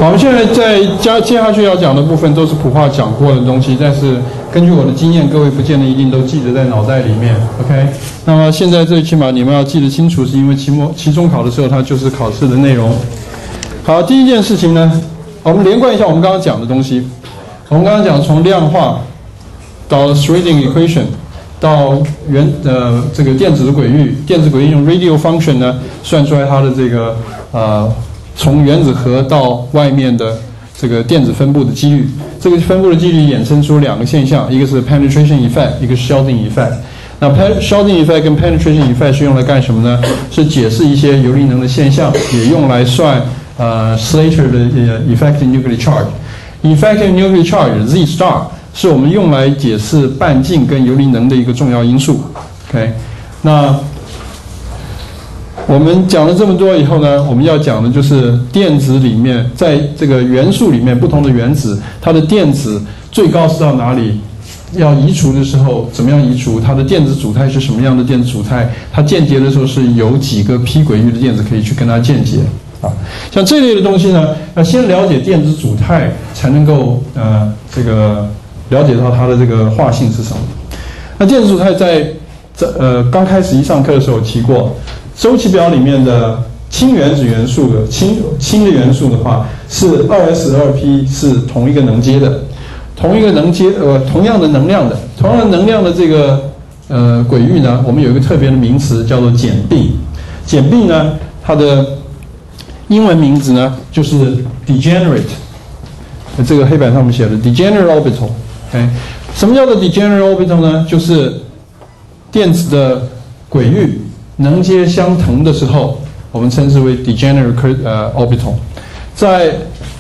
好，我们现在接下去要讲的部分都是普化讲过的东西，但是根据我的经验，各位不见得一定都记得在脑袋里面。OK， 那么现在最起码你们要记得清楚，是因为期中考的时候它就是考试的内容。好，第一件事情呢，我们连贯一下我们刚刚讲的东西。我们刚刚讲从量化到 Schrödinger equation 到这个电子的轨域，电子轨域用 radial function 呢算出来它的这个从原子核到外面的这个电子分布的几率。这个分布的几率衍生出两个现象，一个是 penetration effect， 一个是 shielding effect。那 shielding effect 跟 penetration effect 是用来干什么呢？是解释一些游离能的现象，也用来算Slater 的effective nuclear charge。effective nuclear charge Z star 是我们用来解释半径跟游离能的一个重要因素。OK， 那我们讲了这么多以后呢，我们要讲的就是电子里面，在这个元素里面不同的原子，它的电子最高是到哪里？要移除的时候怎么样移除？它的电子组态是什么样的电子组态？它间接的时候是有几个 p 轨域的电子可以去跟它间接。像这类的东西呢，要先了解电子组态，才能够这个了解到它的这个化性是什么。那电子组态在刚开始一上课的时候提过，周期表里面的氢原子元素的氢的元素的话，是 2s2p 是同一个能阶的，同样的能量的，同样的能量的这个轨域呢，我们有一个特别的名词叫做简并。简并呢，它的英文名字呢就是 degenerate， 这个黑板上面写的 degenerate orbital。OK， 什么叫做 degenerate orbital 呢？就是电子的轨域能阶相同的时候，我们称之为 degenerate orbital。在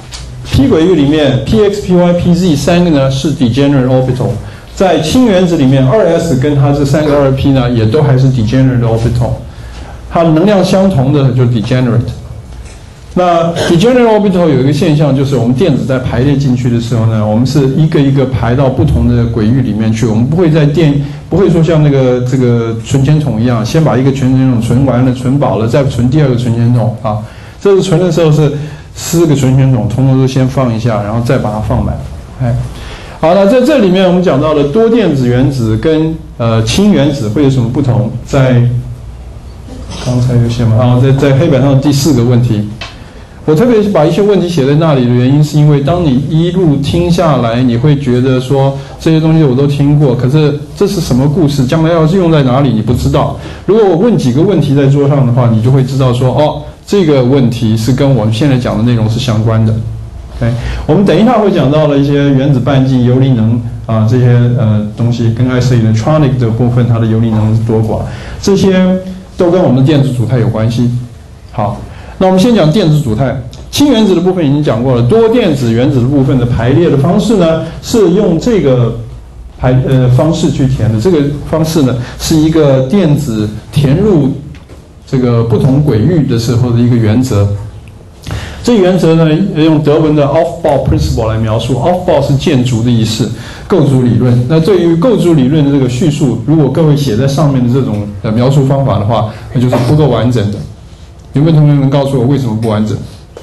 p 轨域里面 ，px、py、pz 三个呢是 degenerate orbital。在氢原子里面 2s 跟它这三个 2p 呢，也都还是 degenerate orbital。它能量相同的就是 degenerate。那 degenerate orbital 有一个现象，就是我们电子在排列进去的时候呢，我们是一个一个排到不同的轨域里面去，我们不会说像这个存钱筒一样，先把一个存钱筒存完了、存饱了，再存第二个存钱筒啊。这个存的时候是4个存钱筒，通通都先放一下，然后再把它放满。哎，好了，在这里面我们讲到了多电子原子跟氢原子会有什么不同？在刚才有些嘛，在黑板上第4个问题。我特别把一些问题写在那里的原因，是因为当你一路听下来，你会觉得说这些东西我都听过，可是这是什么故事？将来要是用在哪里，你不知道。如果我问几个问题在桌上的话，你就会知道说，哦，这个问题是跟我们现在讲的内容是相关的。OK， 我们等一下会讲到了一些原子半径、游离能啊这些东西，跟 IC electronic 的部分，它的游离能是多寡，这些都跟我们的电子组态有关系。好。那我们先讲电子组态，氢原子的部分已经讲过了，多电子原子的部分的排列的方式呢，是用这个方式去填的。这个方式呢，是一个电子填入这个不同轨域的时候的一个原则。这个原则呢，用德文的 Aufbau principle 来描述。Aufbau 是建筑的意思，构筑理论。那对于构筑理论的这个叙述，如果各位写在上面的这种描述方法的话，那就是不够完整的。有没有同学能告诉我为什么不完整？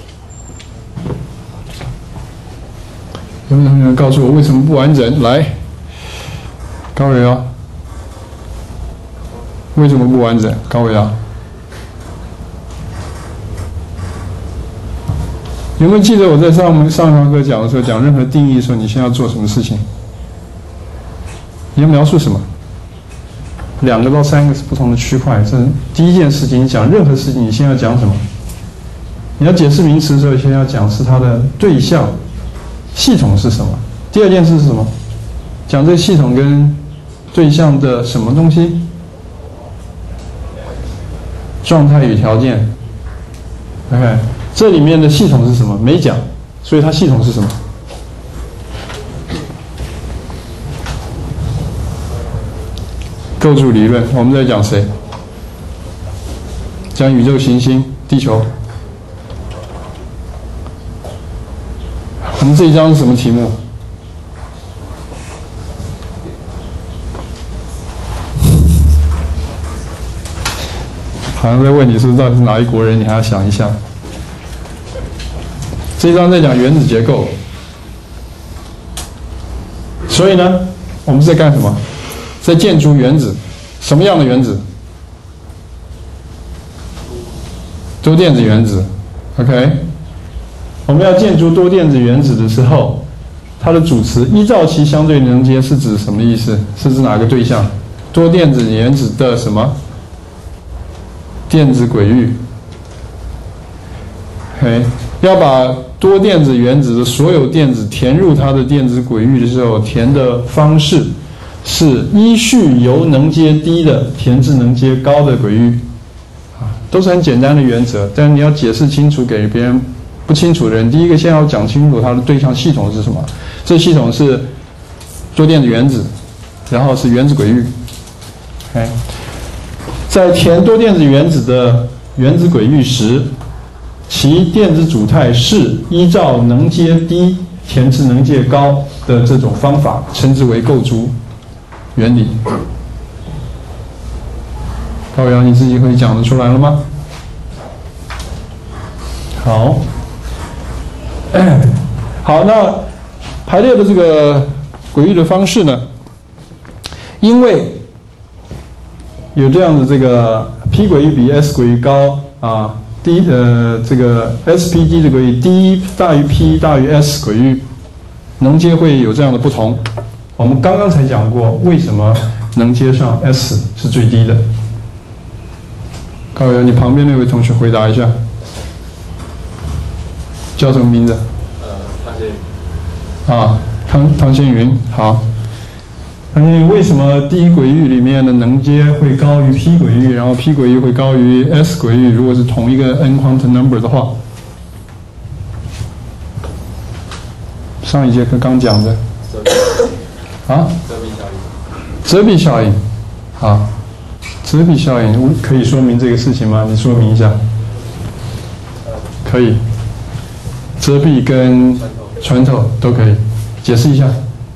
有没有同学能告诉我为什么不完整？来，高伟啊，为什么不完整？高伟啊，有没有记得我在上堂课讲的时候，讲任何定义的时候，你先要做什么事情？你要描述什么？2个到3个是不同的区块。这第一件事情，你讲任何事情，你先要讲什么？你要解释名词的时候，先要讲是它的对象系统是什么。第二件事是什么？讲这个系统跟对象的什么东西？状态与条件。OK， 这里面的系统是什么？没讲，所以它系统是什么？构筑理论，我们在讲谁？讲宇宙行星、地球。我们这一章是什么题目？好像在问你是不是到底是哪一国人，你还要想一下。 这一章在讲原子结构。所以呢，我们在干什么？在建筑原子。什么样的原子？多电子原子。OK， 我们要建筑多电子原子的时候，它的主词依照其相对能阶是指什么意思？是指哪个对象？多电子原子的什么？电子轨域。OK， 要把多电子原子的所有电子填入它的电子轨域的时候，填的方式是依序由能阶低的填至能阶高的轨域。都是很简单的原则，但是你要解释清楚给别人不清楚的人。第一个，先要讲清楚它的对象系统是什么。这系统是多电子原子，然后是原子轨域。OK， 在填多电子原子的原子轨域时，其电子组态是依照能阶低填至能阶高的这种方法，称之为构筑原理。高阳，你自己可以讲得出来了吗？好，好，那排列的这个轨域的方式呢？因为有这样的这个 P 轨域比 S 轨域高啊，这个 SPD 的轨域低大于 P 大于 S 轨域，能阶会有这样的不同。我们刚刚才讲过，为什么能阶上 S 是最低的？高原，你旁边那位同学回答一下，叫什么名字？ 汤先云。 啊，汤先云。好，汤先云，为什么第一轨域里面的能阶会高于 P 轨域，然后 P 轨域会高于 S 轨域？如果是同一个 n quantum number 的话，上一节课刚讲的。啊？遮蔽效应。好。遮蔽效应可以说明这个事情吗？你说明一下。可以。遮蔽跟穿透都可以，解释一下。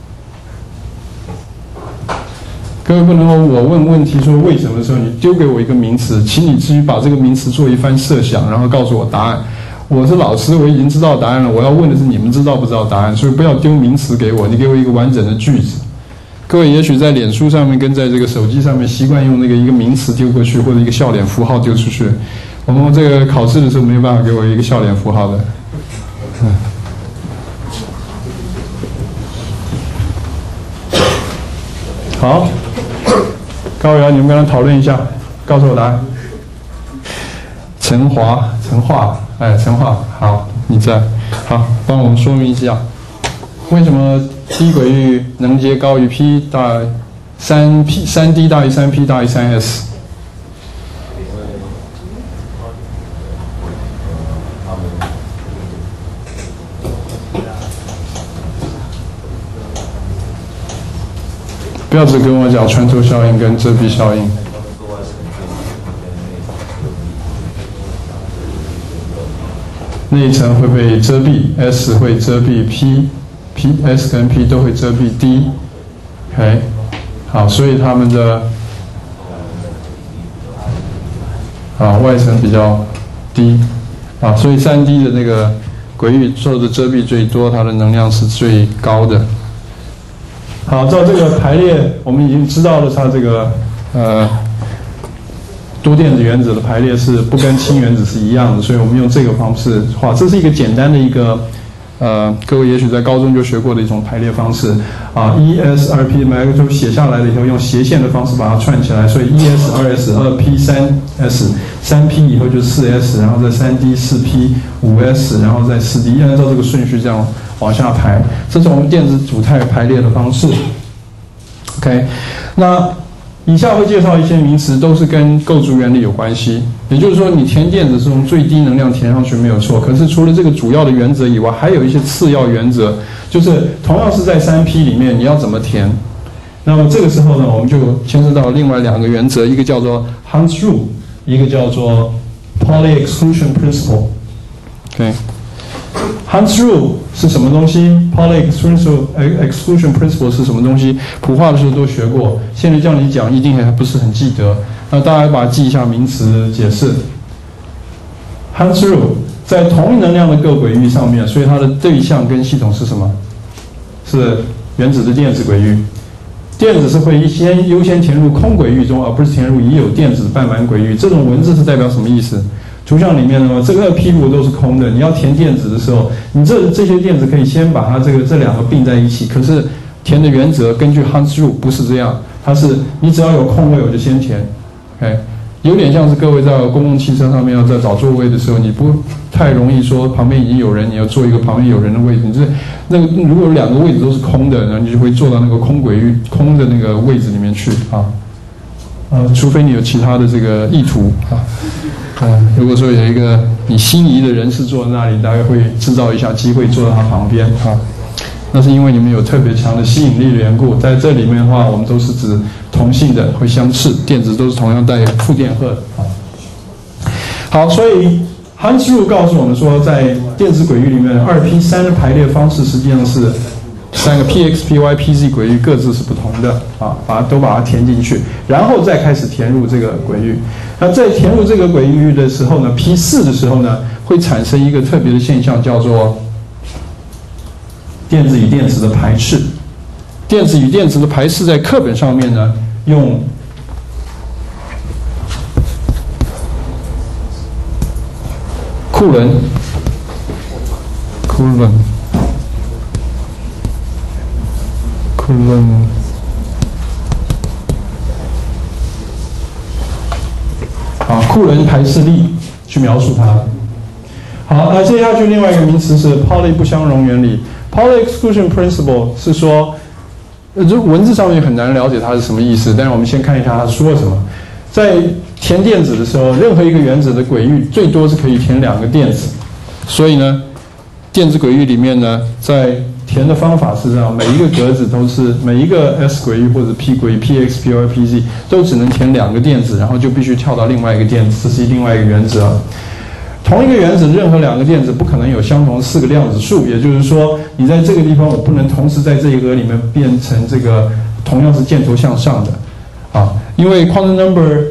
各位不能够我问问题说为什么的时候，你丢给我一个名词，请你至于把这个名词做一番设想，然后告诉我答案。我是老师，我已经知道答案了，我要问的是你们知道不知道答案，所以不要丢名词给我，你给我一个完整的句子。各位也许在脸书上面跟在这个手机上面习惯用那个一个名词丢过去，或者一个笑脸符号丢出去。我们这个考试的时候没有办法给我一个笑脸符号的。好，高原，你们跟他讨论一下，告诉我答案。陈华，陈华，好，你在，好，帮我们说明一下。为什么低轨域能阶高于 P 大3D 大于 3P 大于 3S？ 不要只跟我讲穿透效应跟遮蔽效应。那一层会被遮蔽 ，S 会遮蔽 P。S 跟 P 都会遮蔽 D，OK， 好，所以它们的外层比较低，所以3D 的那个轨域受的遮蔽最多，它的能量是最高的。好，照这个排列，我们已经知道了它这个多电子原子的排列是不跟氢原子是一样的，所以我们用这个方式画，这是一个简单的一个。各位也许在高中就学过的一种排列方式，1S 2P 买个就写下来了以后，用斜线的方式把它串起来，所以 1S 2S 2P 3S 3P 以后就4S， 然后再3D 4P 5S， 然后再4D， 按照这个顺序这样往下排，这是我们电子组态排列的方式。OK， 那以下会介绍一些名词，都是跟构筑原理有关系。也就是说，你填电子是从最低能量填上去没有错，可是除了这个主要的原则以外，还有一些次要原则，就是同样是在3P 里面，你要怎么填。那么这个时候呢，我们就牵涉到另外两个原则，一个叫做 Hunt's Rule， 一个叫做 Pauli Exclusion Principle。OK。Hunt's Rule 是什么东西 ？Pauli Exclusion Principle 是什么东西？普化的时候都学过，现在叫你讲，一定还不是很记得。那大家把它记一下名词解释。Hunt's Rule 在同一能量的各轨域上面，所以它的对象跟系统是什么？是原子的电子轨域。电子是会优先填入空轨域中，而不是填入已有电子半满轨域。这种文字是代表什么意思？图像里面呢，这个屁股都是空的。你要填电子的时候，你这些电子可以先把它这两个并在一起。可是填的原则根据 Hans rule 不是这样，它是你只要有空位我就先填。OK， 有点像是各位在公共汽车上面要在找座位的时候，你不太容易说旁边已经有人，你要坐一个旁边有人的位置。你如果两个位置都是空的，然后你就会坐到那个空轨域空的那个位置里面去啊。除非你有其他的这个意图啊。如果说有一个你心仪的人士坐在那里，大概会制造一下机会坐到他旁边啊。那是因为你们有特别强的吸引力的缘故。在这里面的话，我们都是指同性的会相斥，电子都是同样带负电荷的啊。好，所以 Hans rule 告诉我们说，在电子轨域里面，2p3的排列方式实际上是3个 px、py、pz 轨域各自是不同的啊，都把它填进去，然后再开始填入这个轨域。那在填入这个轨域的时候呢 ，p4 的时候呢，会产生一个特别的现象，叫做电子与电子的排斥。电子与电子的排斥在课本上面呢，用库伦库伦排斥力去描述它。好，那接下去另外一个名词是 Pauli 不相容原理。Pauli exclusion principle 是说，文字上面很难了解它是什么意思，但是我们先看一下它说了什么。在填电子的时候，任何一个原子的轨域最多是可以填2个电子，所以呢，电子轨域里面呢，在填的方法是这样，每一个格子都是每一个 S 轨域或者 P 轨域 ，Px、Py、Pz 都只能填2个电子，然后就必须跳到另外一个电子，这是另外一个原则。同一个原子任何2个电子不可能有相同4个量子数，也就是说，你在这个地方我不能同时在这一格里面变成这个同样是箭头向上的啊，因为 quantum number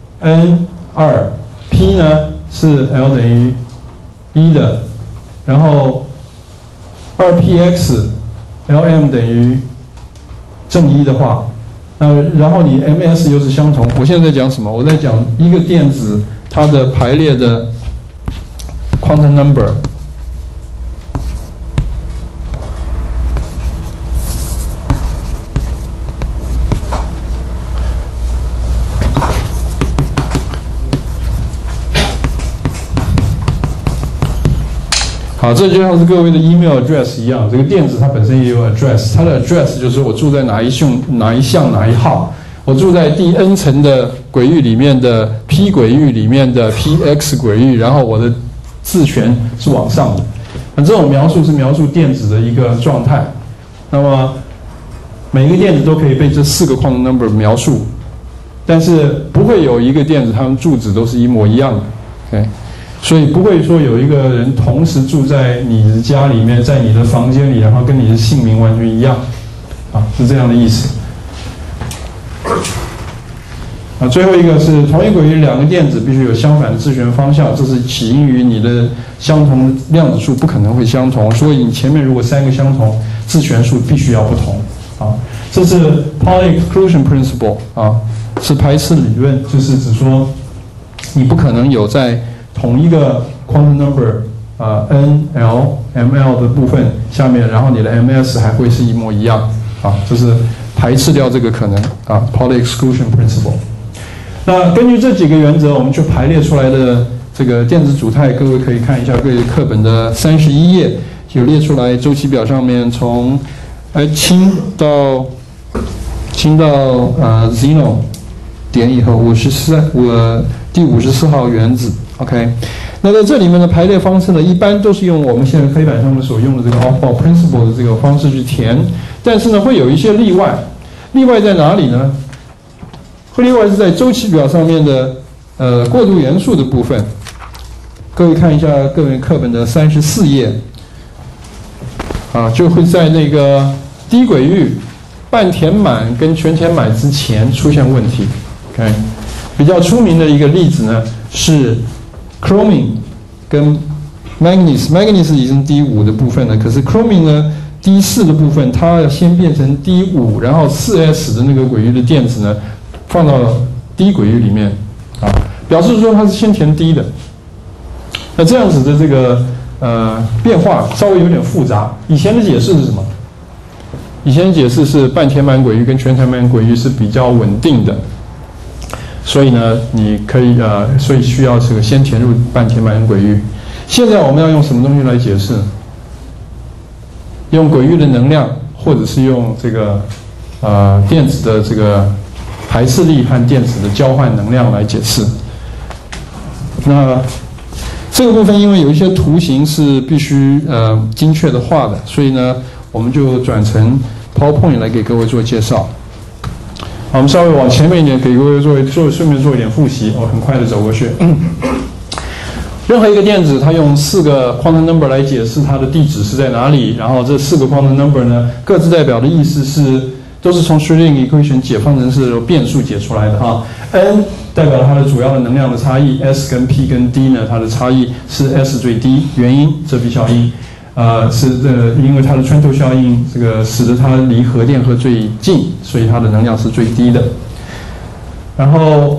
n2p 呢是 L 等于1的，然后2px Lm 等于正1的话，然后你 ms 又是相同。我现在在讲什么？我在讲一个电子它的排列的 quantum number。好，这就像是各位的 email address 一样，这个电子它本身也有 address， 它的 address 就是我住在哪一项哪一号，我住在第 n 层的轨域里面的 p 轨域里面的 px 轨域，然后我的自旋是往上的。那这种描述是描述电子的一个状态。那么每一个电子都可以被这4个 quantum number 描述，但是不会有一个电子它们住址都是一模一样的。OK。所以不会说有一个人同时住在你的家里面，在你的房间里，然后跟你的姓名完全一样，啊，是这样的意思。啊，最后一个是同一轨域2个电子必须有相反的自旋方向，这是起因于你的相同量子数不可能会相同，所以你前面如果3个相同，自旋数必须要不同。啊，这是 Pauli exclusion principle 啊，是排斥理论，就是指说你不可能有在同一个 quantum number n、l、ml 的部分下面，然后你的 ms 还会是一模一样啊，就是排斥掉这个可能啊 ，Pauli exclusion principle。那根据这几个原则，我们去排列出来的这个电子组态，各位可以看一下各位课本的31页，有列出来周期表上面从氢到Zeno 点以后第54号原子。OK， 那在这里面的排列方式呢，一般都是用我们现在黑板上面所用的这个 Aufbau principle 的这个方式去填，但是呢，会有一些例外。例外在哪里呢？例外是在周期表上面的过渡元素的部分。各位看一下各位课本的34页，啊，就会在那个低轨域半填满跟全填满之前出现问题。OK， 比较出名的一个例子呢是。Chromium 跟 manganese 已经 D5 的部分了，可是 chromium 呢 D4 的部分，它要先变成 D5，然后 4s 的那个轨域的电子呢放到 D 轨域里面啊，表示说它是先填 D 的。那这样子的这个变化稍微有点复杂。以前的解释是什么？以前的解释是半填满轨域跟全填满轨域是比较稳定的，所以呢，你可以所以需要这个先填入半填满轨域。现在我们要用什么东西来解释？用轨域的能量，或者是用这个电子的这个排斥力和电子的交换能量来解释。那这个部分因为有一些图形是必须精确的画的，所以呢，我们就转成 PowerPoint 来给各位做介绍。好，我们稍微往前面一点，给各位顺便做一点复习。我很快的走过去。任何一个电子，它用4个 quantum number 来解释它的地址是在哪里，然后这4个 quantum number 呢，各自代表的意思是都是从 Schrödinger equation 解方程式变数解出来的哈。n 代表了它的主要的能量的差异 ，s 跟 p 跟 d 呢，它的差异是 s 最低，原因遮蔽效应，因为它的穿透效应，这个使得它离核电荷最近，所以它的能量是最低的。然后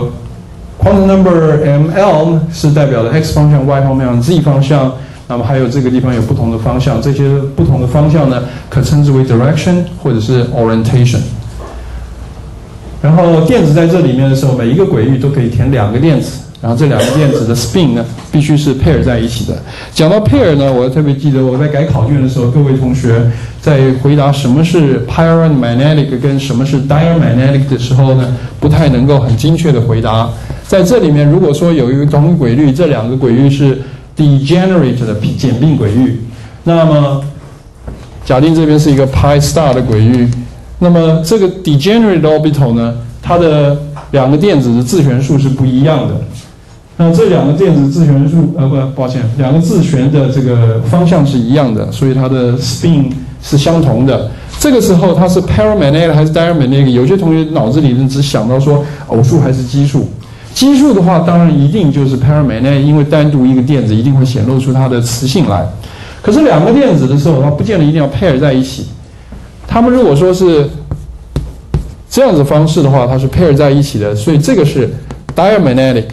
quantum number ml 是代表了 x 方向、y 方向、z 方向，那么还有这个地方有不同的方向，这些不同的方向呢，可称之为 direction 或者是 orientation。然后电子在这里面的时候，每一个轨域都可以填2个电子，然后这2个电子的 spin 呢，必须是 pair 在一起的。讲到 pair 呢，我特别记得我在改考卷的时候，各位同学在回答什么是 paramagnetic 跟什么是 diamagnetic 的时候呢，不太能够很精确的回答。在这里面，如果说有一个同一轨率，这2个轨域是 degenerate 的简并轨域，那么假定这边是一个 pi star 的轨域，那么这个 degenerate orbital 呢，它的2个电子的自旋数是不一样的。那这2个电子自旋数2个自旋的这个方向是一样的，所以它的 spin 是相同的。这个时候它是 paramagnetic 还是 diamagnetic？ 有些同学脑子里只想到说偶数还是奇数。奇数的话，当然一定就是 paramagnetic， 因为单独一个电子一定会显露出它的磁性来。可是2个电子的时候，它不见得一定要 pair 在一起。它们如果说是这样子方式的话，它是 pair 在一起的，所以这个是 diamagnetic，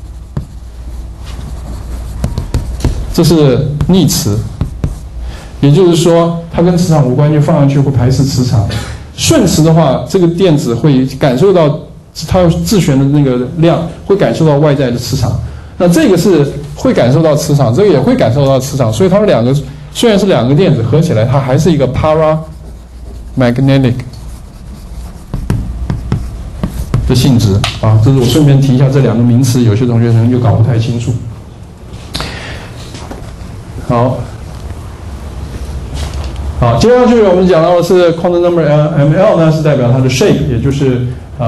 这是逆磁，也就是说它跟磁场无关，就放上去会排斥磁场。顺磁的话，这个电子会感受到它自旋的那个量，会感受到外在的磁场。那这个是会感受到磁场，这个也会感受到磁场，所以它们2个虽然是2个电子合起来，它还是一个 paramagnetic 的性质啊。这是我顺便提一下这2个名词，有些同学可能就搞不太清楚。好，接下去我们讲到的是 quantum number ml 呢，是代表它的 shape， 也就是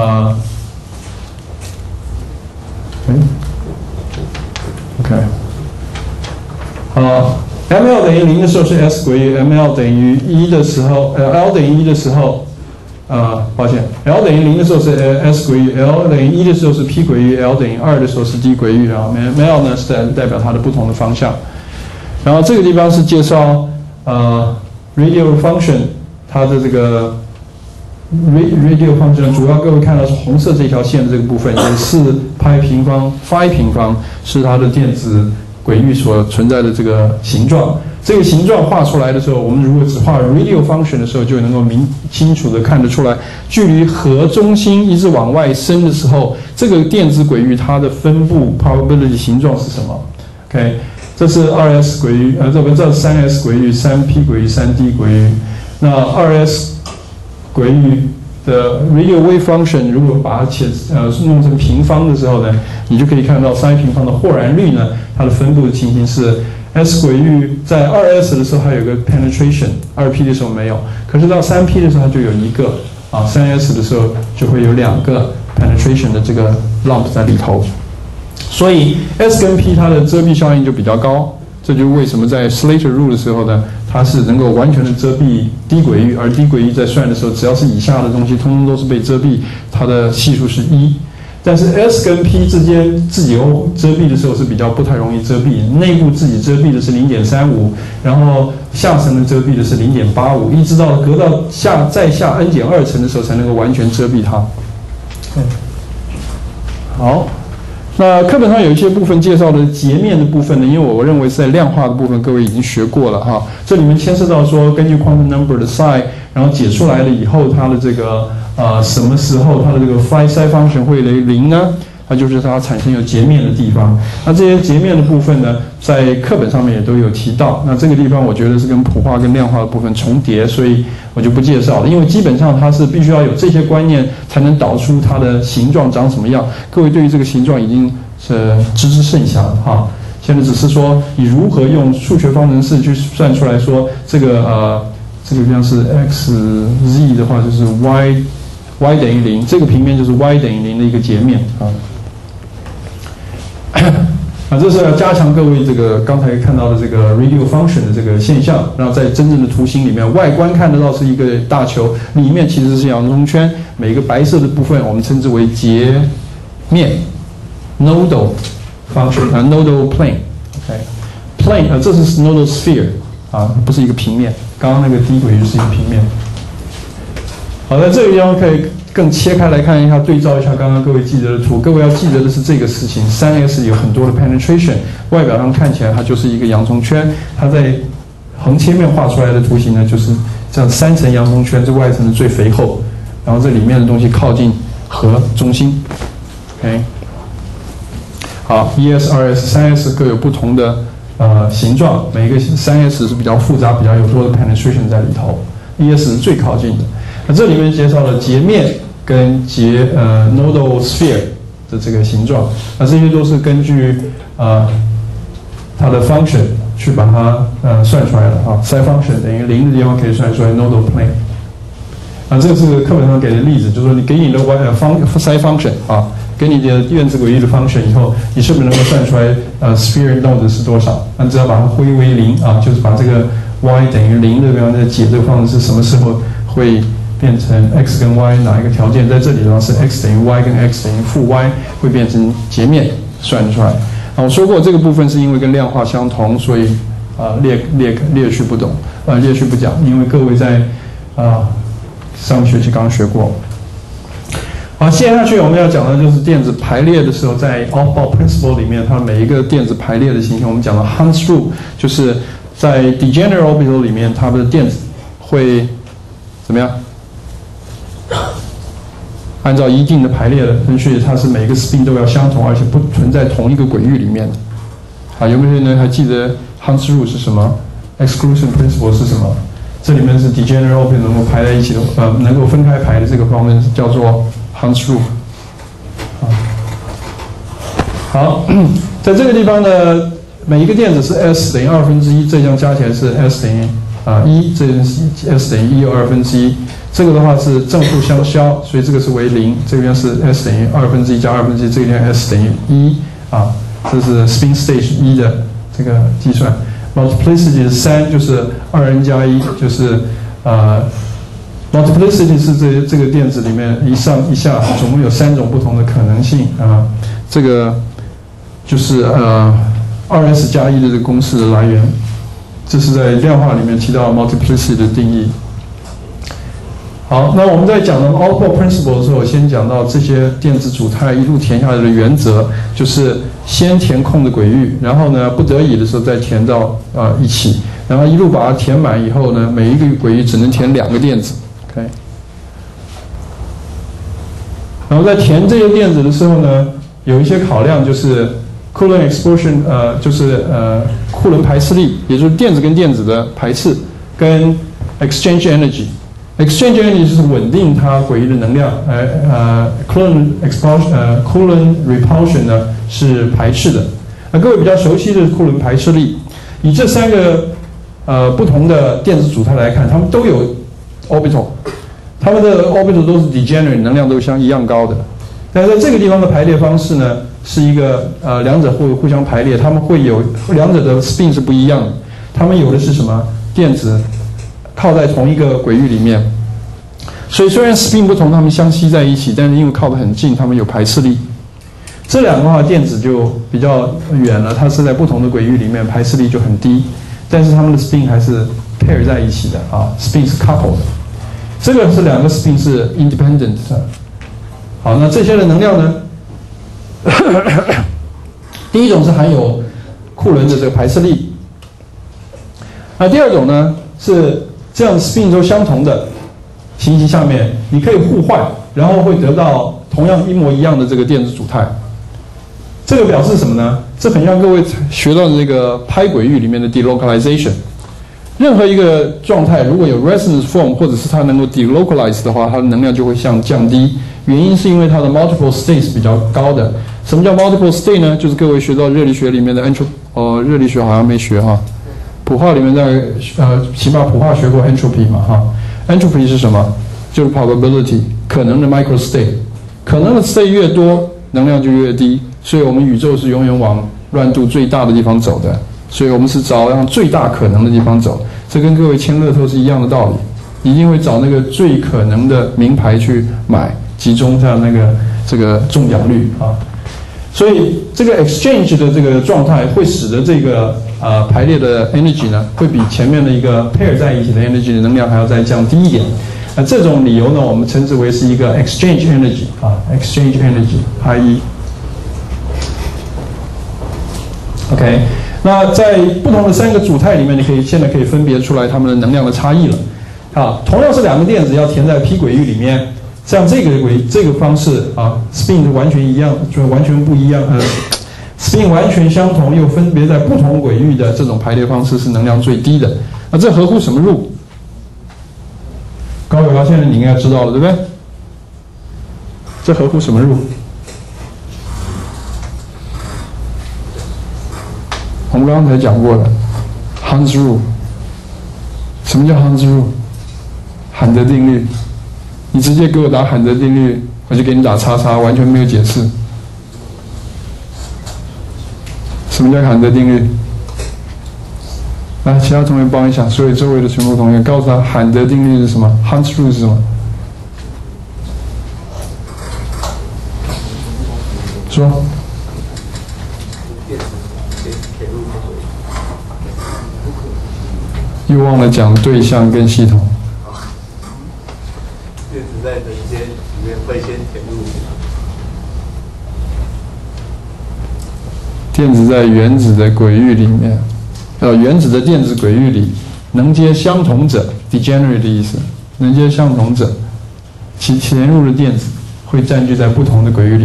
OK， ml 等于0的时候是 s 轨域 ，ml 等于1的时候，l 等于1的时候，l 等于0的时候是 s 轨域 ，l 等于1的时候是 p 轨域 ，l 等于2的时候是 d 轨域，然后 ml 呢是代表它的不同的方向。然后这个地方是介绍radio function 它的这个 radio function 主要各位看到是红色这条线的这个部分，也是 π 平方 phi 平方是它的电子轨域所存在的这个形状。这个形状画出来的时候，我们如果只画 radio function 的时候，就能够清楚的看得出来，距离核中心一直往外伸的时候，这个电子轨域它的分布 probability 形状是什么 ？OK， 这是 2s 轨域，这是 3s 轨域、3p 轨域、3d 轨域。那 2s 轨域的 radio wave function 如果把它弄成平方的时候呢，你就可以看到 sin 平方的霍然率呢，它的分布的情形是 s 轨域在 2s 的时候还有个 penetration， 2p 的时候没有，可是到 3p 的时候它就有一个3s 的时候就会有2个 penetration 的这个 lump 在里头，所以 s 跟 p 它的遮蔽效应就比较高。这就是为什么在 Slater rule 的时候呢，它是能够完全的遮蔽低轨域，而低轨域在算的时候，只要是以下的东西，通通都是被遮蔽，它的系数是1。 但是 S 跟 P 之间自己遮蔽的时候是比较不太容易遮蔽，内部自己遮蔽的是0.35，然后下层的遮蔽的是0.85，一直到隔到再下 n-2 层的时候才能够完全遮蔽它。好，那课本上有一些部分介绍的截面的部分呢，因为我认为是在量化的部分，各位已经学过了哈。这里面牵涉到说，根据 quantum number 的 psi， 然后解出来了以后，它的这个什么时候它的这个 psi function 会为0呢？它就是它产生有截面的地方。那这些截面的部分呢，在课本上面也都有提到。那这个地方我觉得是跟谱化跟量化的部分重叠，所以我就不介绍了。因为基本上它是必须要有这些观念，才能导出它的形状长什么样。各位对于这个形状已经是知之甚详哈。现在只是说你如何用数学方程式去算出来说这个地方是 x z 的话就是 y 等于0，这个平面就是 y 等于0的一个截面啊。这是要加强各位这个刚才看到的这个 radial function 的这个现象，然后在真正的图形里面，外观看得到是一个大球，里面其实是洋葱圈，每个白色的部分我们称之为截面 nodal function nodal plane。plane 这是 nodal sphere 不是一个平面，刚刚那个第一轨就是一个平面。好，在这个地方可以更切开来看一下，对照一下刚刚各位记得的图。各位要记得的是这个事情 ，3s 有很多的 penetration， 外表上看起来它就是一个洋葱圈，它在横切面画出来的图形呢，就是这样3层洋葱圈，这外层的最肥厚，然后这里面的东西靠近核中心。OK， 好 ，1s、2s、3s 各有不同的形状，每一个 3s 是比较复杂、比较有多的 penetration 在里头 ，1s 是最靠近的。那这里面介绍了截面跟nodal sphere 的这个形状，那这些都是根据它的 function 去把它算出来的啊 psi function 等于0的地方可以算出来 nodal plane。这个是课本上给的例子，就是说你给你的psi function 给你的原子轨域的 function 以后，你是不是能够算出来sphere node 是多少？那只要把它归为0就是把这个 y 等于0的地方再解这个方程式什么时候会变成 x 跟 y 哪一个条件在这里的话是 x 等于 y 跟 x 等于负 y 会变成截面算得出来。我说过这个部分是因为跟量化相同，所以略去不讲，因为各位在上个学期刚学过。好，接下去我们要讲的就是电子排列的时候，在 Aufbau principle 里面，它每一个电子排列的情形，我们讲到 Hund's rule， 就是在 degenerate orbital 里面，它的电子会怎么样？按照一定的排列的顺序，它是每个 spin 都要相同，而且不存在同一个轨域里面的。有没有人还记得 Hund's rule 是什么 ？Exclusion principle 是什么？这里面是 degenerate orbital 能够排在一起的，能够分开排的这个方面叫做 Hund's rule。好，在这个地方呢，每一个电子是 s 等于1/2，这项加起来是 s 等于1，这是 s 等于1又1/2。这个的话是正负相消，所以这个是为0。这边是 s 等于1/2加1/2，这边 s 等于1这是 spin stage 1的这个计算。multiplicity 是3，就是 2n 加1，就是multiplicity 是这个电子里面一上一下总共有3种不同的可能性这个就是2s 加1的这个公式的来源。这是在量化里面提到 multiplicity 的定义。好，那我们在讲到 Aufbau principle 的时候，我先讲到这些电子组态一路填下来的原则，就是先填空的轨域，然后呢不得已的时候再填到一起，然后一路把它填满以后呢，每一个轨域只能填2个电子 ，OK。然后在填这些电子的时候呢，有一些考量就是 Coulomb expulsion， 就是库伦排斥力，也就是电子跟电子的排斥，跟 exchange energy。exchange energy 就是稳定它轨域的能量，Coulomb repulsion 呢是排斥的。各位比较熟悉的库伦排斥力，以这3个不同的电子组态来看，它们都有 orbital， 它们的 orbital 都是 degenerate， 能量都一样高的。但是在这个地方的排列方式呢，是一个两者会互相排列，它们会有两者的 spin 是不一样的。它们有的是什么？电子靠在同一个轨域里面，所以虽然 spin 不同，它们相吸在一起，但是因为靠得很近，它们有排斥力。 这两个的话电子就比较远了，它是在不同的轨域里面，排斥力就很低，但是它们的 spin 还是 pair 在一起的啊 ，spin 是 coupled 的。这个是两个 spin 是 independent 的。好，那这些的能量呢？第一种是含有库仑的这个排斥力，那第二种呢是这样 spin 都相同的情形下面，你可以互换，然后会得到同样一模一样的这个电子组态。这个表示什么呢？这很像各位学到的这个拍轨域里面的 delocalization。任何一个状态如果有 resonance form 或者是它能够 delocalize 的话，它的能量就会降低。原因是因为它的 multiple state 是比较高的。什么叫 multiple state 呢？就是各位学到热力学里面的热力学好像没学哈，普化里面起码普化学过 entropy 嘛哈。entropy 是什么？就是 probability 可能的 micro state， 可能的 state 越多，能量就越低。所以我们宇宙是永远往乱度最大的地方走的，所以我们是找让最大可能的地方走。这跟各位签乐透是一样的道理，一定会找那个最可能的名牌去买，集中下这个中奖率啊。所以这个 exchange 的这个状态会使得这个排列的 energy 呢，会比前面的一个 pair 在一起的 energy 的能量还要再降低一点。这种理由呢，我们称之为是一个 exchange energy 啊 ，exchange energy，i.e. OK， 那在不同的三个组态里面，你现在可以分别出来它们的能量的差异了。啊，同样是两个电子要填在 p 轨域里面，像这个方式啊 ，spin 完全一样，就完全不一样。spin 完全相同又分别在不同轨域的这种排列方式是能量最低的。那这合乎什么入？高友现在你应该知道了，对不对？这合乎什么入？我们刚才讲过了 ，Hans rule。什么叫 Hans rule？ 罕德定律。你直接给我打罕德定律，我就给你打叉叉，完全没有解释。什么叫罕德定律？来，其他同学帮一下，所有周围的全部同学告诉他罕德定律是什么 ？Hans rule 是什么？说。又忘了讲对象跟系统。 电子在人间里面会先填入。 电子在原子的轨域里面，原子的电子轨域里，能接相同者 ，degenerate 的意思，能接相同者，其填入的电子会占据在不同的轨域里。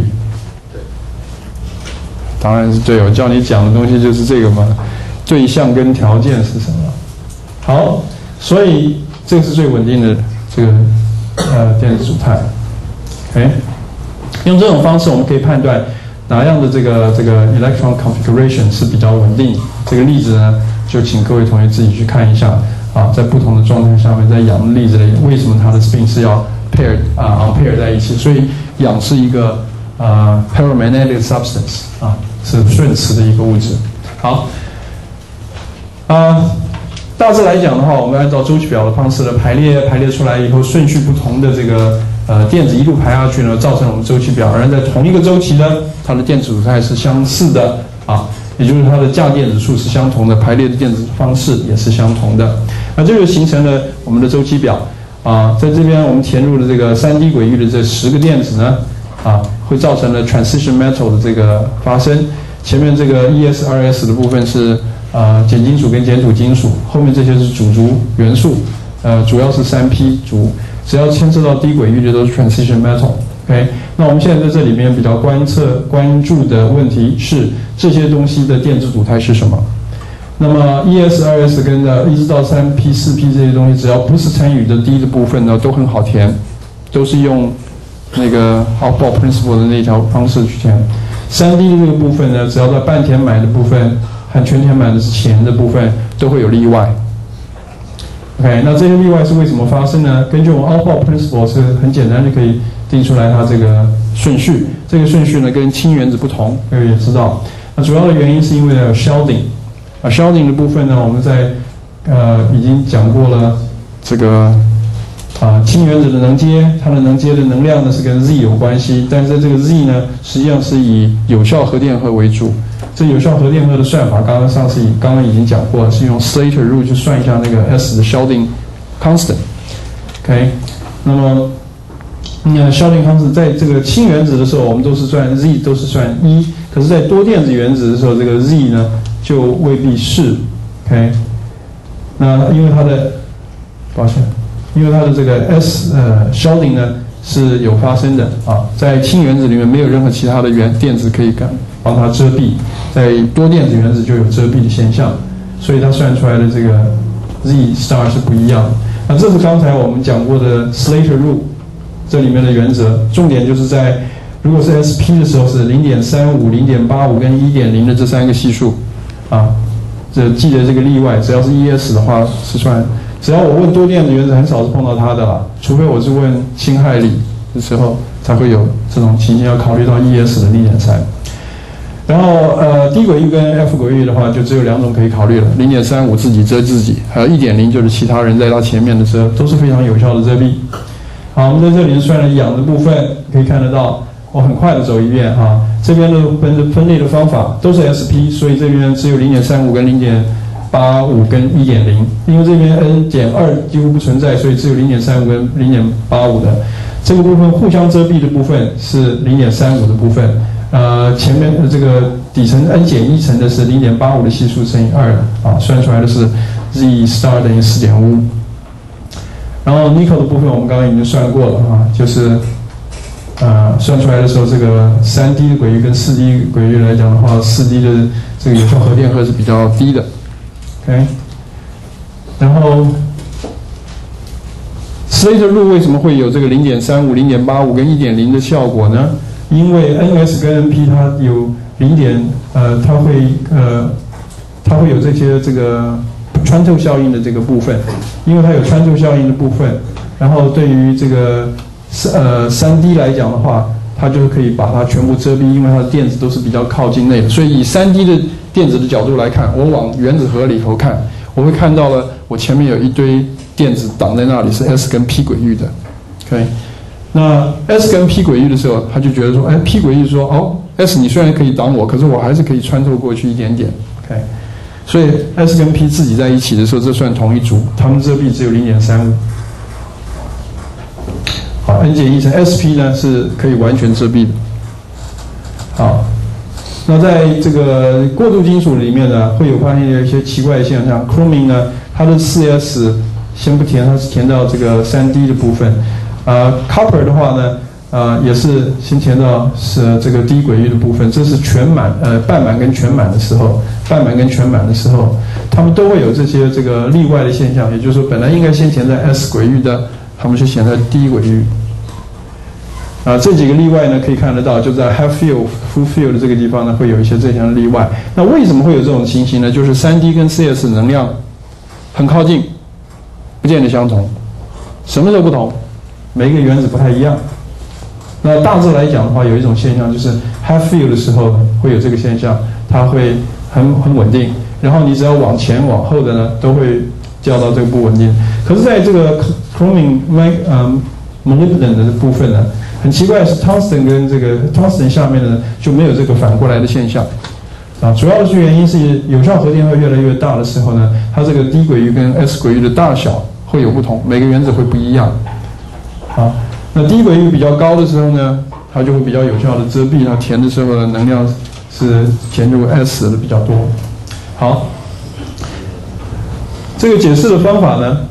当然是对，我叫你讲的东西就是这个嘛，对象跟条件是什么？好，所以这个是最稳定的这个电子组态。OK， 用这种方式我们可以判断哪样的这个 electron configuration 是比较稳定。这个例子呢，就请各位同学自己去看一下啊，在不同的状态下面，在氧的例子里，为什么它的 spin 是要 unpair 在一起？所以氧是一个paramagnetic substance 啊，是顺磁的一个物质。好，大致来讲的话，我们按照周期表的方式的排列出来以后，顺序不同的这个电子一路排下去呢，造成我们周期表。而在同一个周期呢，它的电子组态是相似的啊，也就是它的价电子数是相同的，排列的电子方式也是相同的。那这就形成了我们的周期表啊。在这边我们填入了这个3D 轨域的这10个电子呢，啊，会造成了 transition metal 的这个发生。前面这个 ES2S 的部分是碱金属跟碱土金属，后面这些是主族元素，主要是3P 族，只要牵涉到低轨域的都是 transition metal。OK， 那我们现在在这里面比较关注的问题是这些东西的电子组态是什么？那么 ES2S 跟一直到3P、4P 这些东西，只要不是参与的低的部分呢，都很好填，都是用那个 Aufbau principle 的那条方式去填。3D 的这个部分呢，只要在半填满的部分和全填满的是前的部分，都会有例外。OK， 那这些例外是为什么发生呢？根据我们 Aufbau principle 是很简单就可以定出来它这个顺序。这个顺序呢跟氢原子不同，各位也知道。那主要的原因是因为有 shielding。shielding 的部分呢，我们在已经讲过了这个氢原子的能阶，它的能阶的能量呢是跟 Z 有关系，但是这个 Z 呢实际上是以有效核电荷为主。这有效核电荷的算法，刚刚已经讲过，是用 Slater rule 去算一下那个 S 的 Sheldon constant。OK， 那么Sheldon constant 在这个氢原子的时候，我们都是算 Z 都是算1，可是在多电子原子的时候，这个 Z 呢就未必是。OK， 那因为它的这个 Sheldon 呢是有发生的在氢原子里面没有任何其他的电子可以帮它遮蔽，在多电子原子就有遮蔽的现象，所以它算出来的这个 Z star 是不一样的。那这是刚才我们讲过的 Slater rule 这里面的原则，重点就是在如果是 SP 的时候是 0.35、0.85 跟 1.0 的这3个系数这记得这个例外，只要是 ES 的话是算。只要我问多电子原子，很少是碰到它的啦，除非我是问氢氦锂的时候，才会有这种情形要考虑到 ES 的 0.3。然后低轨域跟 F 轨域的话，就只有2种可以考虑了，0.35自己遮自己，还有 1.0 就是其他人在它前面的遮，都是非常有效的遮蔽。好，我们在这里算了氧的部分，可以看得到，我很快的走一遍这边的分类的方法都是 SP， 所以这边只有 0.35 跟0.85跟 1.0， 因为这边 n-2 几乎不存在，所以只有 0.35 跟 0.85 的这个部分互相遮蔽的部分是 0.35 的部分，前面的这个底层 n-1 层的是 0.85 的系数乘以2的算出来的是 Z star 等于 4.5。然后 nickel 的部分我们刚刚已经算过了就是算出来的时候，这个3D 的轨域跟4D 轨域来讲的话，4D 的这个有效核电荷是比较低的。OK， 然后 Slater rule 为什么会有这个 0.35、0.85 跟 1.0 的效果呢？因为 NS 跟 NP 它有它会有这个穿透效应的这个部分，因为它有穿透效应的部分，然后对于这个3D 来讲的话，它就可以把它全部遮蔽，因为它的电子都是比较靠近内的，所以以 3D 的电子的角度来看，我往原子核里头看，我会看到了我前面有一堆电子挡在那里，是 S 跟 P 轨域的。OK， 那 S 跟 P 轨域的时候，他就觉得说，P 轨域说S 你虽然可以挡我，可是我还是可以穿透过去一点点。OK， 所以 S 跟 P 自己在一起的时候，这算同一组，它们遮蔽只有 0.35。好 ，n-1 乘 SP 呢是可以完全遮蔽的。好，那在这个过渡金属里面呢，会有发现有一些奇怪的现象。Chromium 呢，它的 4s 先不填，它是填到这个 3D 的部分。Copper 的话呢，也是先填到是这个低轨域的部分。这是全满半满跟全满的时候，它们都会有这个例外的现象，也就是说，本来应该先填在 S 轨域的。他们是显在低轨域这几个例外呢，可以看得到，就在 half field、full field 的这个地方呢，会有一些这样的例外。那为什么会有这种情形呢？就是 3D 跟 CS 能量很靠近，不见得相同。什么都不同，每一个原子不太一样。那大致来讲的话，有一种现象就是 half field 的时候会有这个现象，它会很稳定。然后你只要往前往后的呢，都会掉到这个不稳定。可是在这个 Chromium molybdenum 的部分呢，很奇怪的是 Tungsten 跟这个 Tungsten 下面的呢就没有这个反过来的现象主要的是原因是有效核电荷越来越大的时候呢，它这个低轨域跟 S 轨域的大小会有不同，每个原子会不一样那低轨域比较高的时候呢，它就会比较有效的遮蔽，它填的时候的能量是填入 S 的比较多。好，这个解释的方法呢，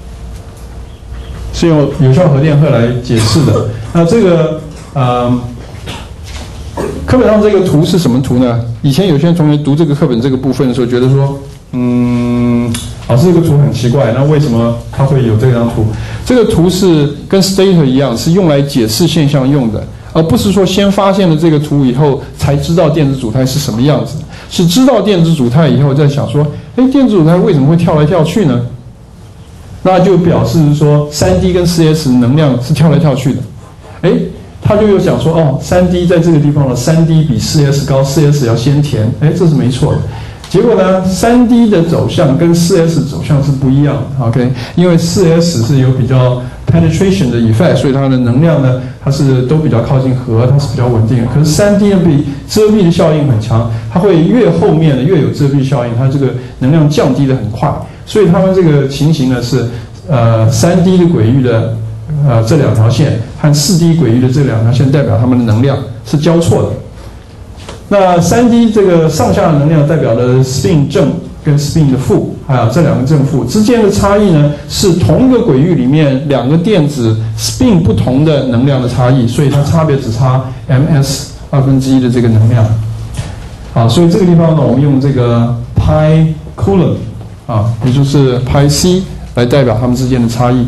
是用有效核电荷来解释的。那这个课本上这个图是什么图呢？以前有些同学读这个课本这个部分的时候，觉得说，老师这个图很奇怪，那为什么它会有这张图？这个图是跟 Slater 一样，是用来解释现象用的，而不是说先发现了这个图以后才知道电子组态是什么样子，是知道电子组态以后再想说，电子组态为什么会跳来跳去呢？那就表示说 3D 跟 4S 能量是跳来跳去的。他就有讲说3D 在这个地方呢，3D 比 4S 高，4S 要先填，这是没错的。结果呢，3D 的走向跟 4S 走向是不一样的 ，OK？ 因为 4S 是有比较 penetration 的 effect， 所以它的能量呢，它是都比较靠近核，它是比较稳定的。可是3D 呢，比遮蔽的效应很强，它会越后面的越有遮蔽效应，它这个能量降低的很快。所以它们这个情形呢是3D 的轨域的这2条线和4D 轨域的这2条线代表它们的能量是交错的。那3D 这个上下的能量代表了 spin 正跟 spin 的负，还有这2个正负之间的差异呢，是同一个轨域里面2个电子 spin 不同的能量的差异，所以它差别只差 ms1/2的这个能量。啊，所以这个地方呢，我们用这个 pi coulomb 啊，也就是 pi c 来代表它们之间的差异。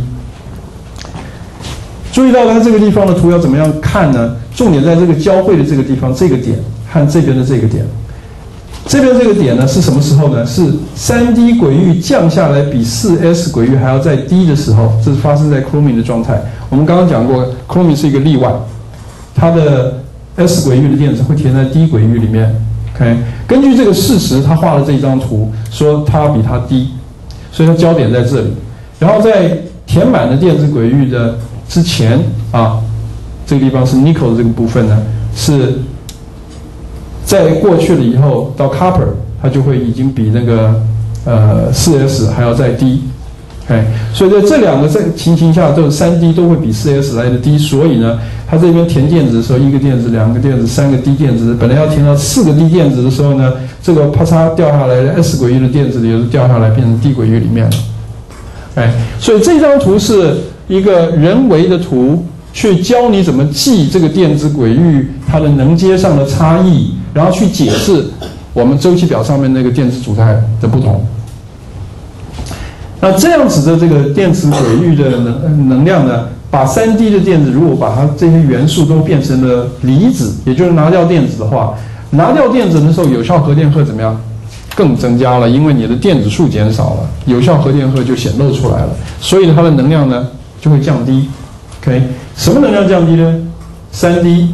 注意到它这个地方的图要怎么样看呢？重点在这个交汇的这个地方，这个点和这边的这个点。这边这个点呢是什么时候呢？是3D 轨域降下来比 4s 轨域还要再低的时候，这是发生在 Chroming 的状态。我们刚刚讲过 ，Chroming 是一个例外，它的 s 轨域的电子会填在 d 轨域里面。OK， 根据这个事实，他画了这张图，说它比它低，所以它焦点在这里。然后在填满的电子轨域的之前啊，这个地方是 nickel 的这个部分呢，是在过去了以后到 copper， 它就会已经比那个4s 还要再低。OK， 所以在这2个情形下，都是3D 都会比 4s 来的低，所以呢，它这边填电子的时候，1个电子、2个电子、3个低电子，本来要填到4个低电子的时候呢，这个啪嚓掉下来的 s 轨域的电子也是掉下来变成 d 轨域里面了。哎，所以这张图是一个人为的图，去教你怎么记这个电子轨域它的能阶上的差异，然后去解释我们周期表上面那个电子组态的不同。那这样子的这个电子轨域的能量呢，把3D 的电子如果把它这些元素都变成了离子，也就是拿掉电子的话，拿掉电子的时候，有效核电荷怎么样？更增加了，因为你的电子数减少了，有效核电荷就显露出来了，所以它的能量呢就会降低。OK， 什么能量降低呢？3D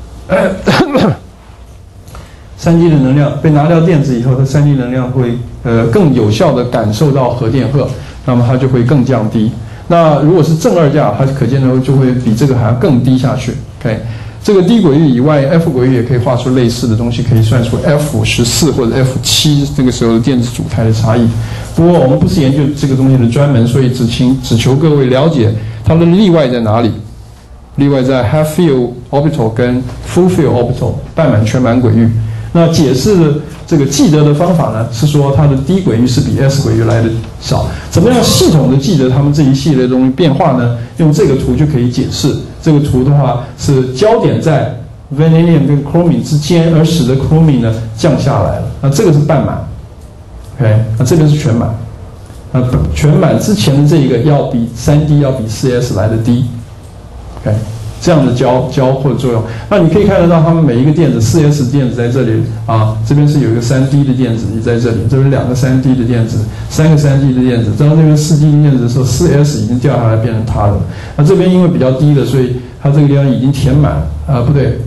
的能量被拿掉电子以后，它3D 能量会更有效地感受到核电荷，那么它就会更降低。那如果是正2价，它可见的就会比这个还要更低下去。OK， 这个低轨域以外 ，F 轨域也可以画出类似的东西，可以算出 F14或者 F7这个时候的电子组态的差异。不过我们不是研究这个东西的专门，所以只求各位了解它的例外在哪里。例外在 half field orbital 跟 full field orbital 半满全满轨域。那解释的这个记得的方法呢，是说它的低轨域是比 S 轨域来的少。怎么样系统的记得它们这一系列的东西变化呢？用这个图就可以解释。这个图的话是焦点在 vanadium 跟 Chroming 之间，而使得 Chroming 呢降下来了。那这个是半满 ，OK， 那这边是全满。那全满之前的这一个要比3D 要比 4s 来的低 ，OK。这样的交互的作用，那你可以看得到，它们每一个电子 4s 电子在这里啊，这边是有一个3D 的电子，也在这里，这边2个3D 的电子，3个3D 的电子，到这边4D 的电子的时候 ，4s 已经掉下来变成它的。那这边因为比较低的，所以它这个地方已经填满，不对，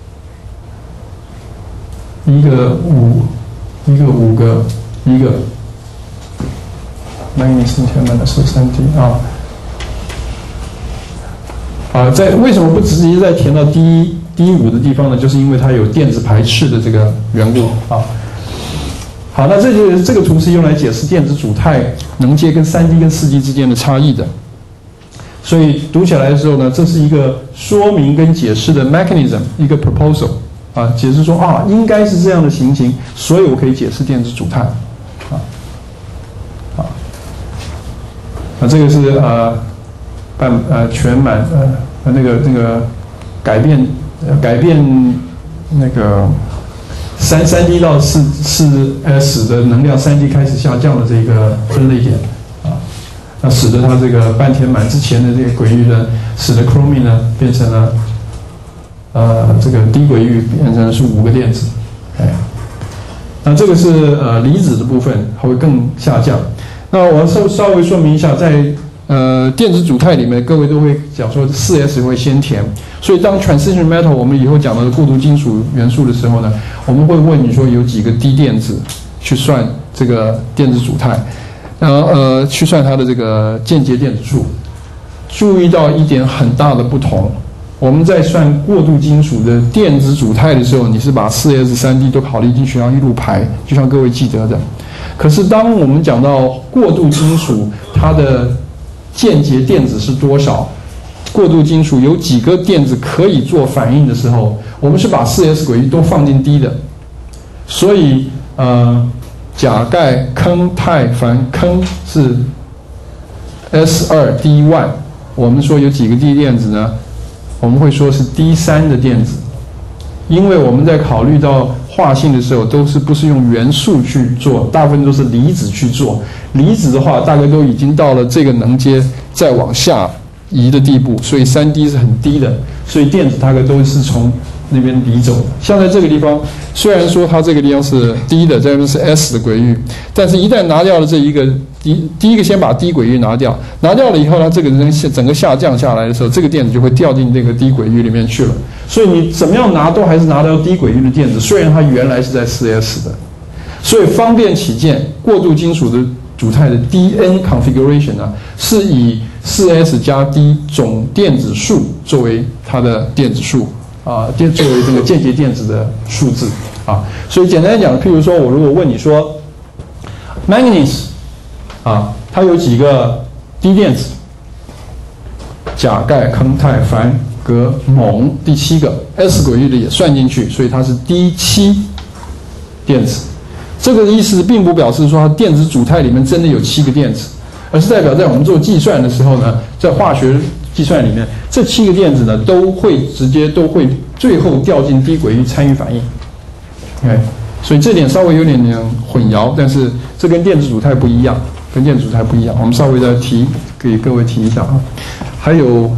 一个5个，magnesium 填满的是3D 啊。在为什么不直接再填到D5的地方呢？就是因为它有电子排斥的这个缘故啊。好，那这个图是用来解释电子组态能阶跟3D 跟4D 之间的差异的。所以读起来的时候呢，这是一个说明跟解释的 mechanism， 一个 proposal 啊，解释说应该是这样的情形，所以我可以解释电子组态这个是全满那个改变那个3D 到4s 的能量3D 开始下降的这个分类点那使得它这个半填满之前的这个轨域呢，使得 Chroming 呢变成了这个低轨域变成是5个电子，那这个是离子的部分，它会更下降。那我稍微说明一下，在电子组态里面，各位都会讲说 4s 会先填，所以当 transition metal 我们以后讲到过渡金属元素的时候呢，我们会问你说有几个低电子，去算这个电子组态，然后去算它的这个间接电子数。 注意到一点很大的不同。我们在算过渡金属的电子组态的时候，你是把 4s、3d 都考虑进去，然后一路排，就像各位记得的。可是当我们讲到过渡金属，它的间接电子是多少？过渡金属有几个电子可以做反应的时候，我们是把 4s 轨域都放进 D 的。所以钾、钙、铿、钛、钒，铿是 S2D1。我们说有几个 D 电子呢？我们会说是 D3的电子，因为我们在考虑到化性的时候，不是用元素去做，大部分都是离子去做。离子的话，大概都已经到了这个能阶再往下移的地步，所以 3D 是很低的，所以电子大概都是从那边离走的。像在这个地方，虽然说它这个地方是低的，这边是 S 的轨域，但是一旦拿掉了这一个第一个先把低轨域拿掉了以后呢，这个整个下降下来的时候，这个电子就会掉进这个低轨域里面去了。所以你怎么样拿都还是拿到低轨域的电子，虽然它原来是在 4s 的。所以方便起见，过渡金属的组态的 DN configuration 呢，是以 4s 加 D 总电子数作为它的电子数作为这个间接电子的数字啊。所以简单讲，譬如说我如果问你说 manganese 它有几个 D 电子？钾、钙、铿、钛、钒、镉、锰，第7个 S 轨域的也算进去，所以它是 D7 电子。这个意思并不表示说它电子组态里面真的有7个电子，而是代表在我们做计算的时候呢，在化学计算里面，这7个电子呢都会最后掉进低轨域参与反应。OK， 所以这点稍微有点混淆，但是这跟电子组态不一样，我们稍微再给各位提一下啊。还有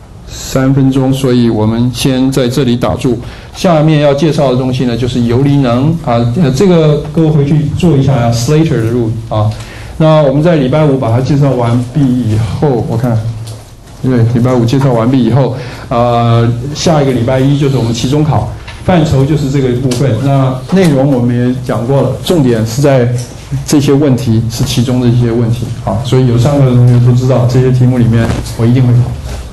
3分钟，所以我们先在这里打住。下面要介绍的东西呢，就是游离能这个各位回去做一下 Slater 的 rule 那我们在礼拜5把它介绍完毕以后，我看，对，礼拜5介绍完毕以后，下一个礼拜1就是我们期中考，范畴就是这个部分。那内容我们也讲过了，重点是在这些问题是其中的一些问题所以有上课的同学都知道，这些题目里面我一定会考。